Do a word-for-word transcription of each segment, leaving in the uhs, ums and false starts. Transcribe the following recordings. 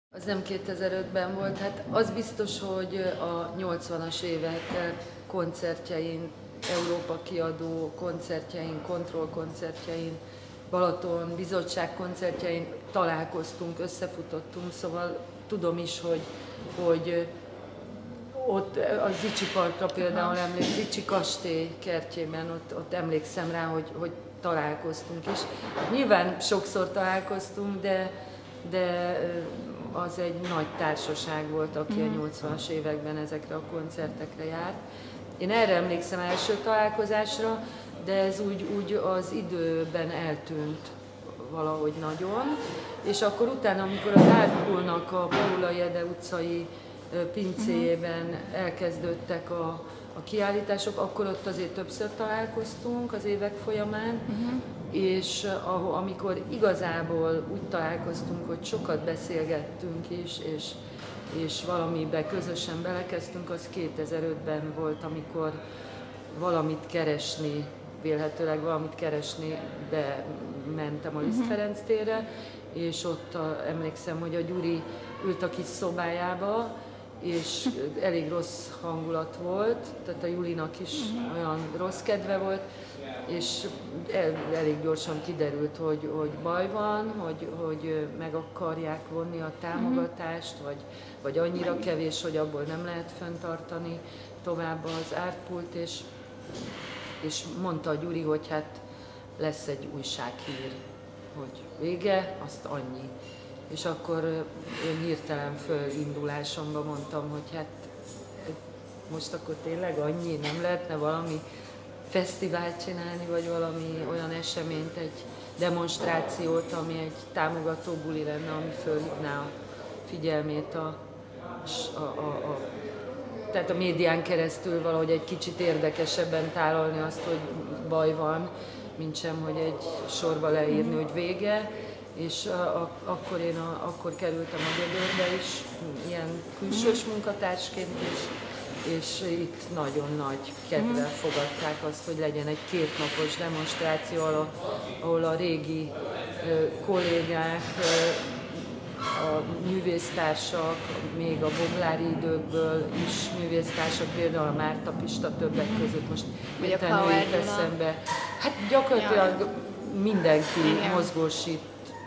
Az nem kétezer-ötben volt, hát az biztos, hogy a nyolcvanas évek koncertjein, Európa Kiadó koncertjein, Kontroll koncertjein, Balaton bizottság koncertjein találkoztunk, összefutottunk, szóval tudom is, hogy, hogy ott a Zichy Parkra például emlékszem, Zichy kastély kertjében, ott, ott emlékszem rá, hogy, hogy találkoztunk is. Nyilván sokszor találkoztunk, de, de az egy nagy társaság volt, aki a nyolcvanas években ezekre a koncertekre járt. Én erre emlékszem első találkozásra, de ez úgy, úgy az időben eltűnt valahogy nagyon. És akkor utána, amikor az Ártpoolnak a Paula Jede utcai pincéjében elkezdődtek a, a kiállítások, akkor ott azért többször találkoztunk az évek folyamán, uh-huh. és ahol, amikor igazából úgy találkoztunk, hogy sokat beszélgettünk is, és, és valamibe közösen belekezdtünk, az kétezer-ötben volt, amikor valamit keresni, vélhetőleg valamit keresni, de mentem a Liszt uh-huh. Ferenc térre, és ott a, emlékszem, hogy a Gyuri ült a kis szobájába, és elég rossz hangulat volt, tehát a Julinak is uh-huh. olyan rossz kedve volt, és el, elég gyorsan kiderült, hogy, hogy baj van, hogy, hogy meg akarják vonni a támogatást, uh-huh. vagy, vagy annyira kevés, hogy abból nem lehet fenntartani tovább az Ártpoolt, és, és mondta a Gyuri, hogy hát lesz egy újsághír, hogy vége, azt annyi. És akkor én hirtelen fölindulásomban mondtam, hogy hát most akkor tényleg annyi, nem lehetne valami fesztivált csinálni, vagy valami olyan eseményt, egy demonstrációt, ami egy támogató buli lenne, ami fölhívná a figyelmét a, a, a, a tehát a médián keresztül valahogy egy kicsit érdekesebben tálalni azt, hogy baj van, mint sem, hogy egy sorba leírni, hogy vége. És a, a, akkor én a, akkor kerültem a Gödörbe is, ilyen külsős munkatársként is, és itt nagyon nagy kedvel fogadták azt, hogy legyen egy kétnapos demonstráció, ahol a, ahol a régi ö, kollégák, ö, a művésztársak, még a boglári időkből is művésztársak, például a Márta Pista többek között, most hirtelen jut eszembe. Hát gyakorlatilag mindenki igen. mozgósít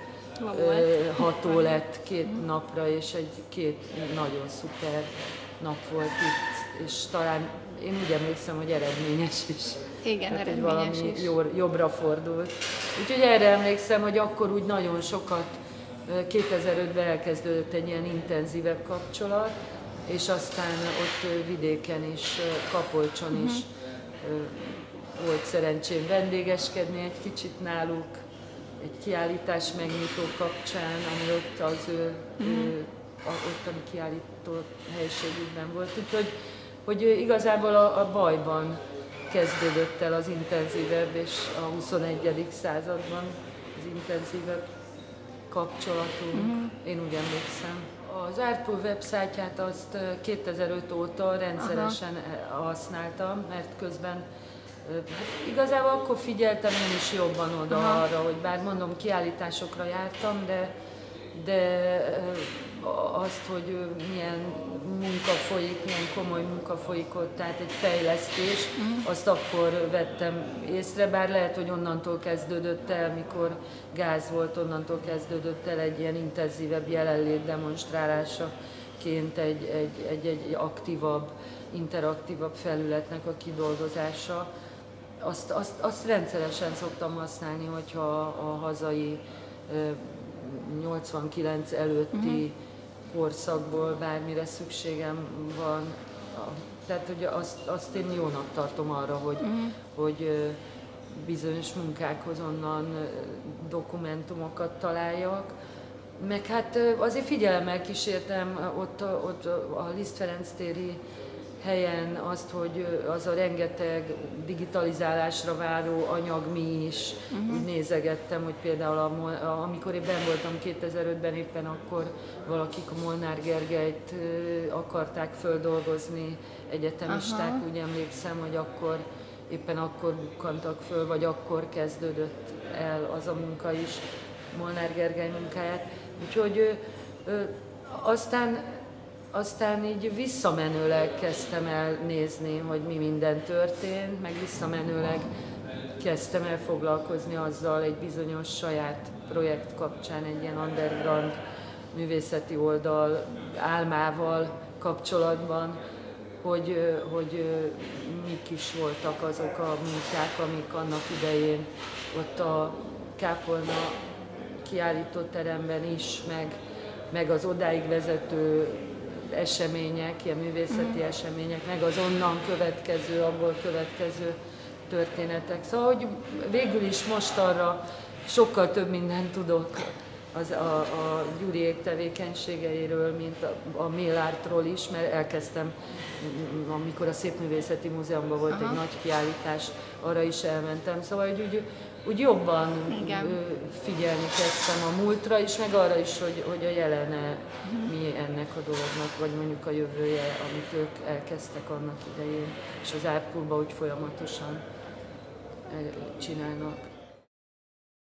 ható lett két napra, és egy két nagyon szuper nap volt itt, és talán én úgy emlékszem, hogy eredményes is. Igen, tehát, eredményes valami is. Jobb, jobbra fordult. Úgyhogy erre emlékszem, hogy akkor úgy nagyon sokat, kétezer-ötben elkezdődött egy ilyen intenzívebb kapcsolat, és aztán ott vidéken is, Kapolcson is uh-huh. volt szerencsém vendégeskedni egy kicsit náluk, egy kiállítás megnyitó kapcsán, ami ott az ő, mm. ő a ottani kiállító helyiségükben volt. Úgyhogy hogy igazából a, a bajban kezdődött el az intenzívebb, és a huszonegyedik században az intenzívebb kapcsolatunk. Mm. Én úgy emlékszem. Az Ártpool websájtját azt kétezer-öt óta rendszeresen Aha. használtam, mert közben hát igazából akkor figyeltem én is jobban oda Aha. arra, hogy bár mondom, kiállításokra jártam, de, de azt, hogy milyen munka folyik, milyen komoly munka folyik ott, tehát egy fejlesztés, uh-huh. azt akkor vettem észre, bár lehet, hogy onnantól kezdődött el, mikor gáz volt, onnantól kezdődött el egy ilyen intenzívebb jelenlét demonstrálásaként egy, egy, egy, egy aktívabb, interaktívabb felületnek a kidolgozása. Azt, azt, azt rendszeresen szoktam használni, hogyha a hazai nyolcvankilenc előtti uh-huh. korszakból bármire szükségem van. Tehát hogy azt, azt én jónak tartom arra, hogy, uh-huh. hogy bizonyos munkákhoz onnan dokumentumokat találjak. Meg hát azért figyelemmel kísértem ott, ott a Liszt Ferenc téri helyen azt, hogy az a rengeteg digitalizálásra váró anyag mi is, uh-huh. úgy nézegettem, hogy például a, a, amikor én benn voltam kétezer-ötben éppen, akkor valakik a Molnár Gergelyt akarták földolgozni, egyetemisták, uh-huh. úgy emlékszem, hogy akkor éppen akkor bukkantak föl, vagy akkor kezdődött el az a munka is, Molnár Gergely munkáját. Úgyhogy aztán, aztán így visszamenőleg kezdtem el nézni, hogy mi minden történt, meg visszamenőleg kezdtem el foglalkozni azzal egy bizonyos saját projekt kapcsán, egy ilyen underground művészeti oldal álmával kapcsolatban, hogy, hogy mik is voltak azok a munkák, amik annak idején ott a Kápolna kiállítóteremben is, meg, meg az odáig vezető események, ilyen művészeti mm. események, meg az onnan következő, abból következő történetek. Szóval, hogy végül is most arra sokkal több mindent tudok az a, a Gyuriék tevékenységeiről, mint a, a Mélártról is, mert elkezdtem, amikor a Szépművészeti Múzeumban volt Aha. egy nagy kiállítás, arra is elmentem. Szóval, hogy úgy, úgy jobban Igen. figyelni kezdtem a múltra is, meg arra is, hogy, hogy a jelene mi ennek a dolognak, vagy mondjuk a jövője, amit ők elkezdtek annak idején, és az Árpurban úgy folyamatosan csinálnak.